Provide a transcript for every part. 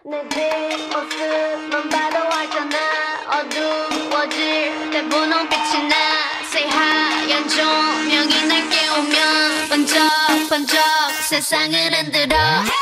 내 뒷모습만 봐도 알잖아. 어두워질 때 분홍빛이나 새하얀 조명이 날 깨우면 번쩍번쩍 세상을 흔들어.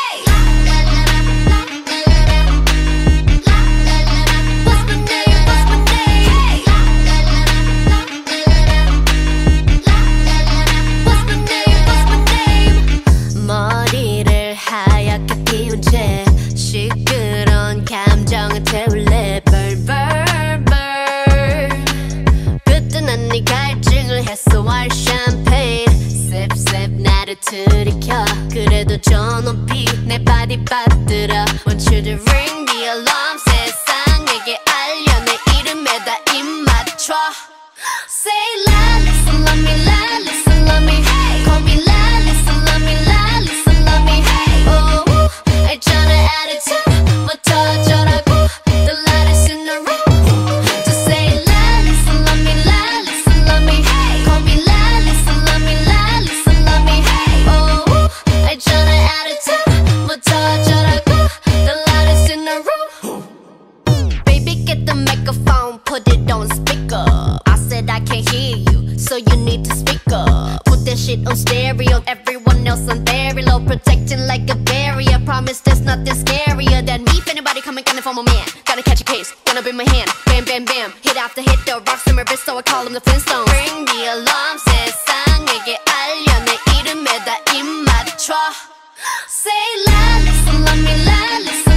머리를 하얗게 피운 채 시끄러운 감정을 태울래. burn burn burn. 그때 난 네 갈증을 해소할 샴페인 sip sip 나를 들이켜. 그래도 저 높이 내 바디 받들어. Want you to ring the alarm. 세상에게 알려 내 이름에다 입 맞춰. Say Lalisa love me, Lalisa love me. Call me Lalisa love me, Lalisa love me. Oh, 알잖아 attitude부터 어쩌라구. The loudest in the room. Just say Lalisa love me, Lalisa love me. Call me Lalisa love me, Lalisa love me. Oh, 알잖아 attitude부터 어쩌라구. The loudest in the room. Baby get the megaphone, put it on speaker. I said I can't hear you, so you need to speak up. Put that shit on stereo, everyone else on very low, protecting like a barrier. Promise there's nothing scarier than me. If anybody coming for my man, gotta catch a case, gonna be my hand. Bam bam bam, hit after hit, the rocks in my wrist, so I call them the Flintstones. Ring the alarm, 세상에게 알려 내 이름에다 입 맞춰. Say Lalisa love me, Lalisa